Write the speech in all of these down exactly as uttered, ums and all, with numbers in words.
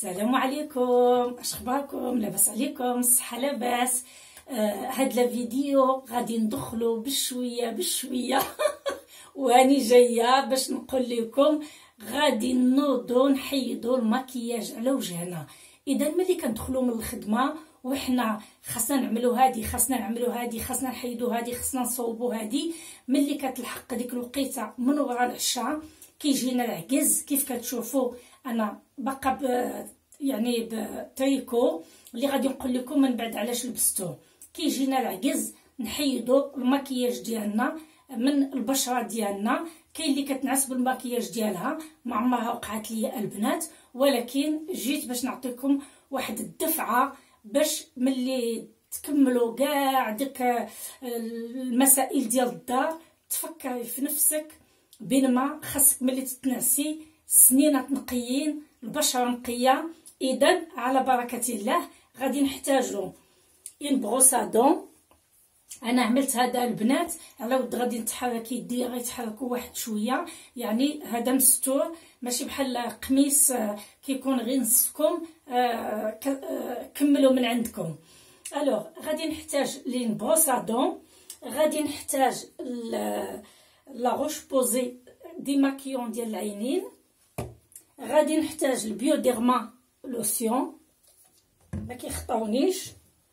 السلام عليكم، اش اخباركم؟ لاباس عليكم؟ الصحه لاباس. آه هاد الفيديو غادي ندخلو بشويه بشويه واني جايه باش نقول لكم غادي نوضو نحيدو المكياج على وجهنا. اذا ملي كندخلو من الخدمه وحنا خاصنا نعملو هادي خاصنا نعملو هادي خاصنا نحيدو هادي خاصنا نصوبو هادي، ملي كتلحق ديك الوقيته من ورا العشاء كيجينا العجز. كيف كتشوفوا انا باقا ب... يعني بتريكو اللي غادي نقول لكم من بعد علاش لبستو. كيجينا العجز نحيدو المكياج ديالنا من البشره ديالنا. كاين اللي كتنعس بالمكياج ديالها، ما عمرها وقعت لي البنات، ولكن جيت باش نعطيكم واحد الدفعه باش ملي تكملوا كاع ديك المسائل ديال الدار تفكري في نفسك بينما خاصك ملي تتنعسي سنينات نقيين، البشره نقيه. اذا على بركه الله غادي نحتاجو اون بروسادون. انا عملت هذا البنات على ود غادي نتحرك يدي غيتحركوا واحد شويه، يعني هذا مستور ماشي بحال قميص كيكون غير نصفكم. آه كملوا من عندكم. الوغ غادي نحتاج لين بروسادون، غادي نحتاج لا روش بوزي ديماكيون ديال العينين، غادي نحتاج البيوديرما لوسيون ما كيخطاونيش،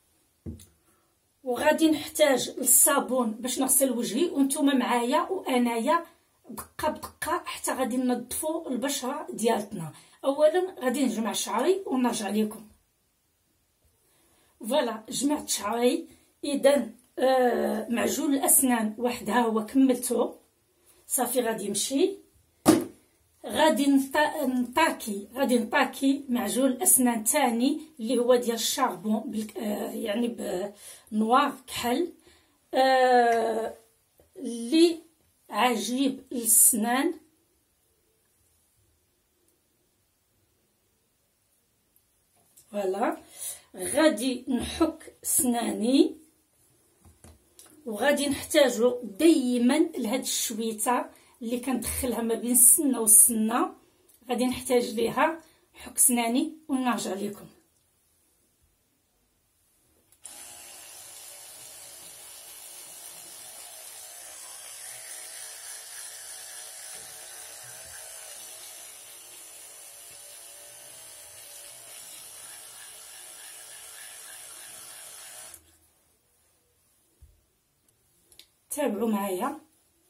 وغادي نحتاج الصابون باش نغسل وجهي. وانتم معايا وانايا دقه بدقه حتى غادي ننظفوا البشره ديالتنا. اولا غادي نجمع شعري ونرجع لكم. فوالا جمعت شعري. اذا آه معجون الاسنان واحد ها هو كملته صافي غادي يمشي. غادي نطاكي غادي نطاكي معجون الاسنان ثاني اللي هو ديال الشاربون آه يعني بنوار كحل آه اللي عجيب للسنان. فوالا غادي نحك سناني، وغادي نحتاجو دائما لهاد الشويته اللي كندخلها ما بين السنه والسنه، غادي نحتاج ليها. حك سناني ونرجع لكم. تابعوا معايا.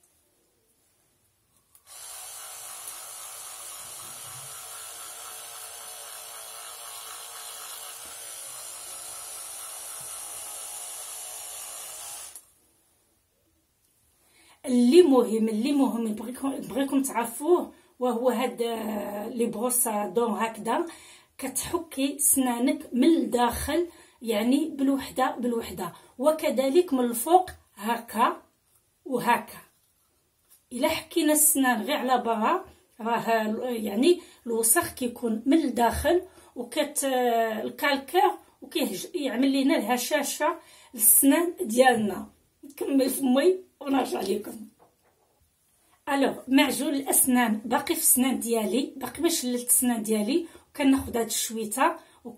اللي مهم اللي مهم بغيكم تعرفوه وهو هاد لي بروسادون هكذا كتحكي سنانك من الداخل، يعني بالوحده بالوحده، وكذلك من الفوق هكا وهكا. الا حكينا السنان غير على برا راه يعني الوسخ كيكون من الداخل وكت الكالكير وكيعمل لينا الهشاشه للسنان ديالنا. نكمل فمي ونرجع لكم. الوغ معجون الاسنان باقي في السنان ديالي، باقي ما شللت السنان ديالي، وكناخذ هاد الشويته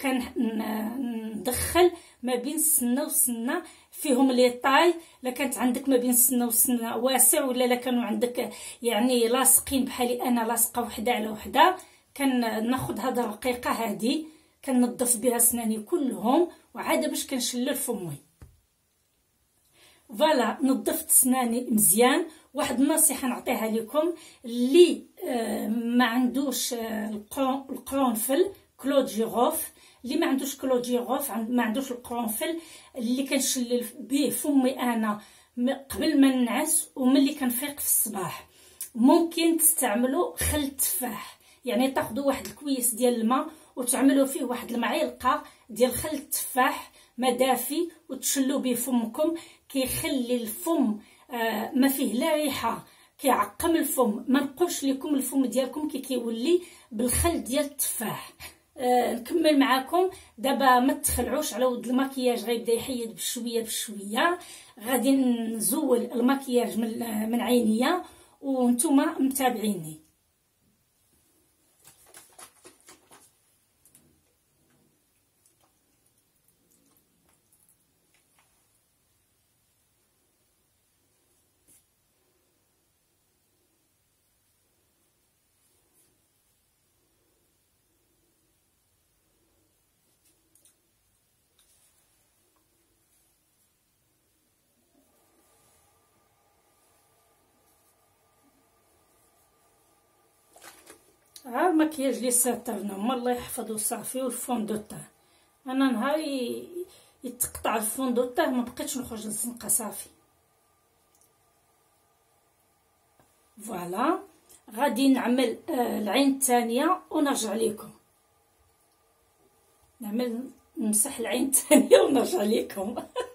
وكندخل ما بين السنه والسنه فيهم لي طاي. لا كانت عندك ما بين السنه والسنه واسع، ولا لا كانوا عندك يعني لاصقين بحالي انا لاصقه وحده على وحده، كناخذ هاد الرقيقه هادي كننظف بها سناني كلهم وعاد باش كنشلل فمي. فوالا نظفت سناني مزيان. واحد النصيحه نعطيها لكم اللي آه ما عندوش آه القرنفل كلود جيروف، اللي ما عندوش كلود جيروف ما عندوش القرنفل اللي كنشلل به فمي انا قبل ما ننعس وملي كنفيق في الصباح، ممكن تستعملوا خل التفاح. يعني تاخذوا واحد الكويس ديال الماء وتعملوا فيه واحد المعلقه ديال خل التفاح ما دافي وتشلوا به فمكم. كيخلي الفم آه ما فيه لا ريحه، كيعقم الفم. ما نقولش لكم الفم ديالكم كي كيولي بالخل ديال التفاح. آه نكمل معاكم دابا. ما تخلعوش على ود المكياج، غيبدا يحيد بشويه بشويه. غادي نزول المكياج من من عينيا وانتم متابعيني. ها المكياج لي ساترنا ما الله يحفظو صافي. والفون دو طاه انا نهار يتقطع الفون دو طاه ما بقيتش نخرج للزنقه صافي. فوالا غادي نعمل آه العين الثانيه ونرجع لكم. نعمل نمسح العين الثانيه ونرجع لكم.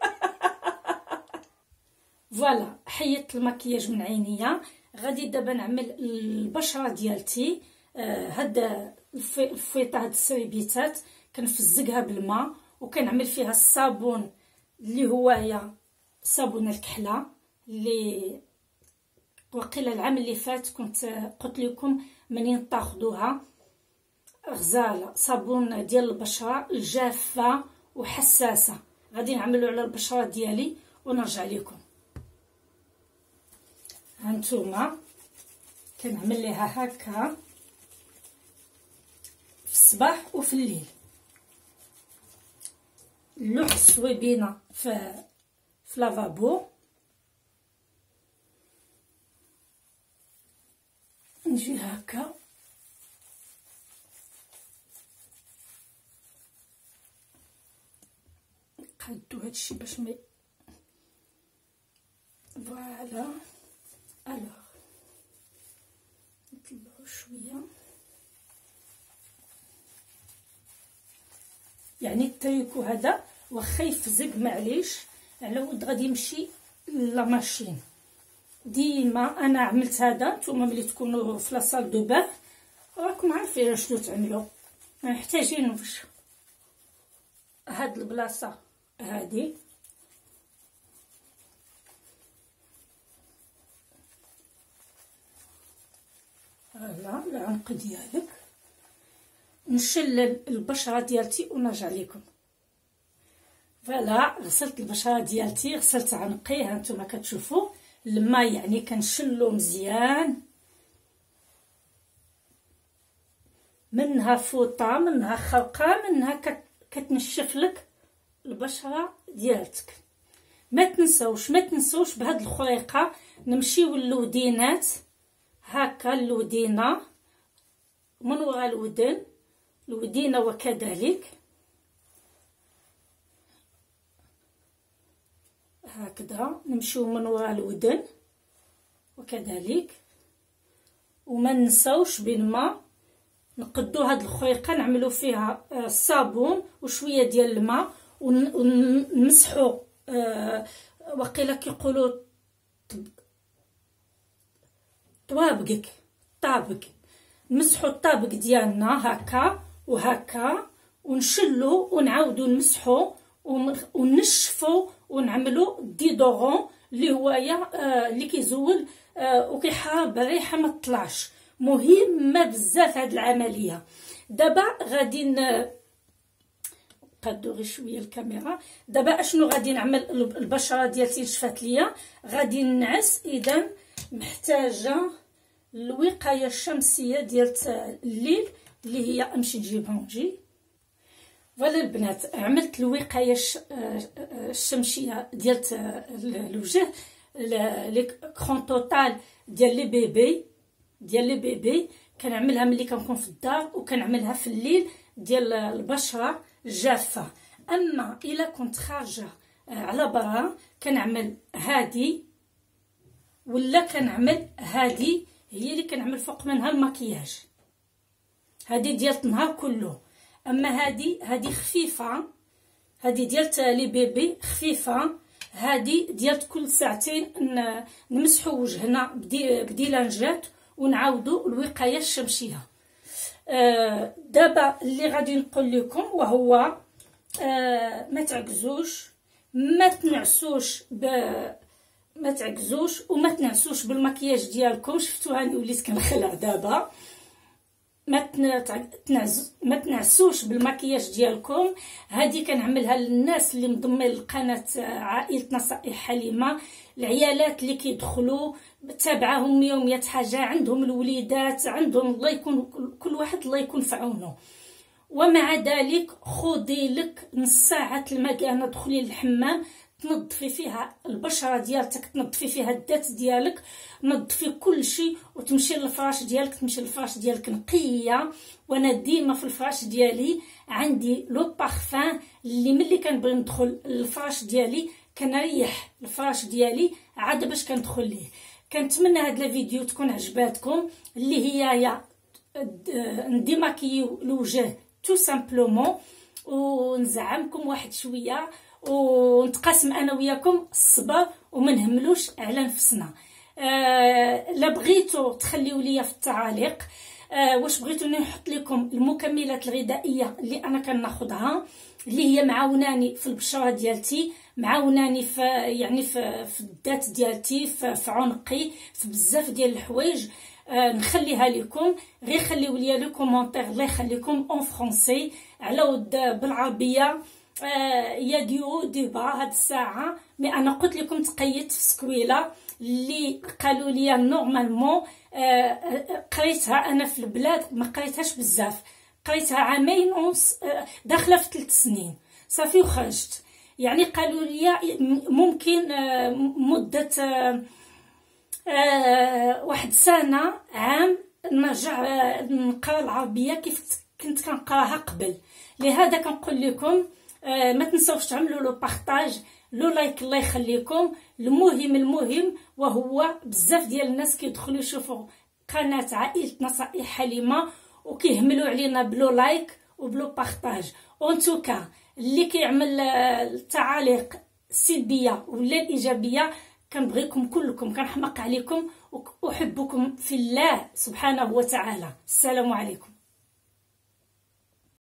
فوالا حيدت المكياج من عينيا. غادي دابا نعمل البشره ديالتي. آه هاد الفويطه هاد السريبيتات كنفزقها بالماء وكنعمل فيها الصابون اللي هو هي صابون الكحله اللي وقيله العام اللي فات كنت قلت لكم منين تاخذوها. غزاله صابون ديال البشره الجافه وحساسه. غادي نعملو على البشره ديالي ونرجع لكم. هانتوما كنعمل ليها هكا في الصباح وفي الليل. اللوح الصويبينه في في لافابو. نجي هكا نقادو هادشي باش ما فوالا. الوغ نطلعو شويه يعني التريكو هذا واخا يفزق معليش على ود غادي يمشي لا ماشين. ديما انا عملت هذا. نتوما ملي تكونوا في لاصال دو بان راكم عارفين شنو تعملوا. ما محتاجينوش هاد البلاصه هادي. هلا العنق ديالك. نشل البشره ديالتي ونرجع لكم. فوالا غسلت البشره ديالتي غسلت عنقي. ها نتوما كتشوفوا الماء يعني كنشلو مزيان. منها فوطه منها خرقه منها كتنشف لك البشره ديالتك. ما تنسوش ما تنسوش بهاد الخريقه نمشيو للودينات هكا. اللودينه من وراء الودن الودينه وكذلك هكذا نمشيو من وراء الودن وكذلك. وما ننساوش بالماء نقدو هاد الخريقه نعملو فيها الصابون وشويه ديال الماء ونمسحو. أه وقيلا كيقولوا طوابقك طابق. نمسحو الطابق ديالنا هكا وهكا ونشلو ونعاودو نمسحو وننشفو ونعملو ديدورون اللي هو آه اللي كيزول آه وكيحارب الريحه ما تطلعش. مهمه بزاف هاد العمليه. دابا غادي نقادو غير شويه الكاميرا. دابا اشنو غادي نعمل؟ البشره ديالتي نشفات ليا غادي ننعس. اذا محتاجه الوقايه الشمسيه ديال الليل اللي هي امشي نجيبها ونجي. فوالا البنات عملت الوقايه الشمسيه ديال الوجه لي كرون توتال ديال لي بيبي ديال لي بيبي. كنعملها ملي كنكون في الدار وكنعملها في الليل ديال البشره الجافه. اما الا كنت خارجه على برا كنعمل هادي ولا كنعمل هادي. هي اللي كنعمل فوق منها المكياج. هادي ديال النهار كله. اما هادي هادي خفيفه. هادي ديال لي بيبي خفيفه. هادي ديال كل ساعتين نمسحوا وجهنا بديلانجات ونعاودوا الوقايه الشمسيه. آه دابا اللي غادي نقول لكم وهو آه ما تعكزوش ما تنعسوش ب ما تعكزوش وما تنعسوش بالمكياج ديالكم. شفتوا هاني وليت كنخلع دابا. ما تنعس ما تنعسوش بالمكياج ديالكم. هذه كنعملها للناس اللي منضمين لقناه عائله نصائح حليمه. العيالات اللي كيدخلوا تابعاهم يوميات حاجه عندهم الوليدات عندهم الله يكون كل واحد الله يكون في عونه. ومع ذلك خذي لك نص ساعه المكانه دخلي للحمام تنظفي فيها البشره ديالتك، تنظفي فيها الذات ديالك، نظفي كل شيء وتمشي للفراش ديالك، تمشي للفراش ديالك نقيه. وانا ديما في الفراش ديالي عندي لو بارفان اللي ملي كنبغي ندخل للفراش ديالي كنريح الفراش ديالي عاد باش كندخل ليه. كنتمنى هاد الفيديو تكون عجباتكم، اللي هي يا نديماكيو الوجه تو سامبلومون، ونزعمكم واحد شويه ونتقاسم انا وياكم الصبر وما نهملوش على نفسنا. آه لا بغيتو تخليو ليا في التعاليق آه واش بغيتو نحط لكم المكملات الغذائيه اللي انا كناخذها، اللي هي معاوناني في البشره ديالتي، معاوناني في يعني في, في الذات ديالتي، في, في عنقي، في بزاف ديال الحوايج. آه نخليها لكم، غير خليو ليا لي كومونتير الله يخليكم اون فرونسي على ود بالعربيه. آه يا ديو دي با هاد الساعه، مي انا قلت لكم تقيت في سكويله اللي قالوا لي نورمالمون. آه قريتها انا في البلاد، ما قريتهاش بزاف، قريتها عامين ونص، آه داخله في ثلاث سنين صافي وخرجت. يعني قالوا لي ممكن آه مده آه آه واحد سنه عام نرجع آه نقرا العربيه كيف كنت كنقراها قبل. لهذا كنقول لكم آه ما تنسوش تعملوا لو بارطاج، لو لايك الله يخليكم. المهم المهم وهو بزاف ديال الناس كيدخلوا يشوفوا قناه عائله نصائح حليمه وكيهملوا علينا بلو لايك وبلو بارطاج. اون توكا اللي كيعمل التعاليق السلبيه ولا الايجابيه كنبغيكم كلكم، كنحماق عليكم واحبكم في الله سبحانه وتعالى. السلام عليكم.